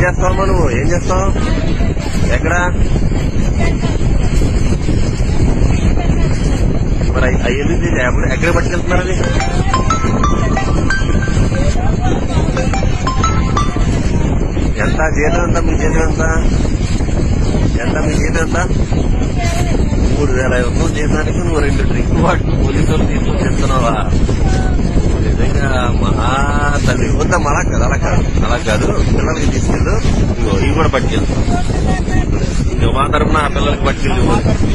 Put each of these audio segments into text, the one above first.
చేస్తావమ్మా నువ్వు? ఏం చేస్తావు? ఎక్కడ మరి అయ్యింది ఎక్కడ పట్టుకెళ్తున్నారు? అది ఎంత జీతం? ఎంత మీ జీతం? ఎంత మీ జీతం? ఎంత? 3,500 జీతానికి నువ్వు 2 డ్రింక్ వాటిని పోలీసులు తీసుకొని చెప్తున్నావా? నిజంగా మహా తల్లి. వద్దా? అలా కాదు, అలా కాదు. పిల్లలకి తీసుకెళ్ళు. ఇంకో ఇవి కూడా పట్టుకెళ్ళు. ఇంకో మా తరఫున ఆ పిల్లలకి పట్టుకెళ్ళి.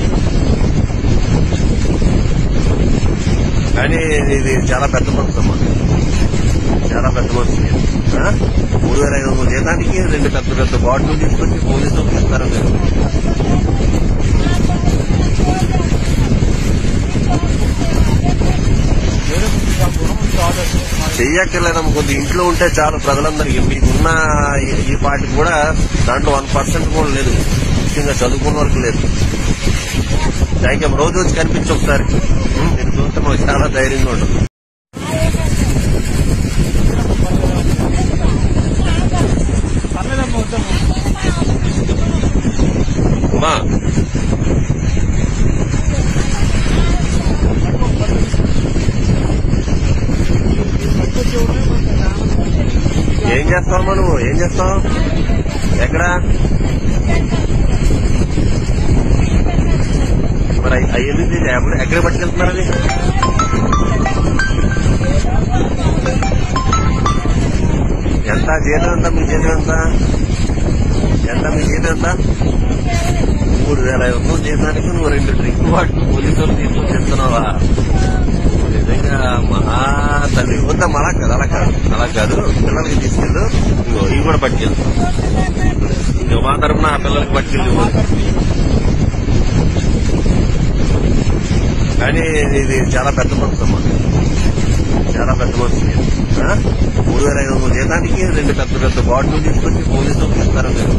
కానీ ఇది చాలా పెద్ద మనసు అమ్మా, చాలా పెద్ద మనసు. 3,500 జీతానికి 2 పెద్ద బాటిల్ తీసుకొచ్చి పోలీసులు ఇస్తారా మీరు? చెయ్యక్కర్లేదమ్మ, కొద్ది ఇంట్లో ఉంటే చాలు ప్రజలందరికీ. మీకున్న ఈ పార్టీ కూడా దాంట్లో 1% కూడా లేదు, ముఖ్యంగా చదువుకున్న వరకు లేదు. Thank you. రోజు వచ్చి కనిపించి ఒకసారి నేను చూస్తే మాకు చాలా ధైర్యంగా ఉంటుంది. అమ్మా ఏం చేస్తావమ్మా నువ్వు? ఏం చేస్తావు? ఎక్కడ మరి అయ్యింది ఎక్కడ పట్టుకెళ్తున్నారు? అది ఎంత జీతం? ఎంత మీ జీతం? ఎంత? ఎంత మీ జీతం? ఎంత? 3,500 జీతానికి నువ్వు 2 డ్రింక్ వాటిని పోలీసులు తీసుకొని చెప్తున్నావా? నిజంగా మహా తల్లి. వద్దా? అలా కాదు. పిల్లలకి తీసుకెళ్ళు. ఇంకో ఇవి కూడా పట్టుకెళ్ళు. ఇంకో మా తరఫున ఆ పిల్లలకి పట్టుకెళ్ళి. కానీ ఇది చాలా పెద్ద మనసు అమ్మా, చాలా పెద్ద మనసు. 3,500 జీతానికి 2 పెద్ద బాటిల్ తీసుకొచ్చి పోలీసులు ఇస్తారా మీరు?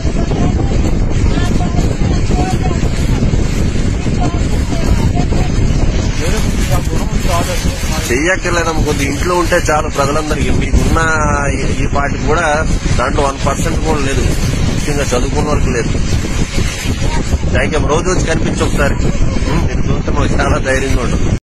చెయ్యక్కర్లేదమ్మ, కొద్ది ఇంట్లో ఉంటే చాలు ప్రజలందరికీ. మీకున్న ఈ పార్టీ కూడా దాంట్లో 1% కూడా లేదు, ముఖ్యంగా చదువుకున్న వరకు లేదు. Thank you. రోజు వచ్చి కనిపించి ఒకసారి నేను చూస్తే మాకు చాలా ధైర్యంగా ఉంటుంది.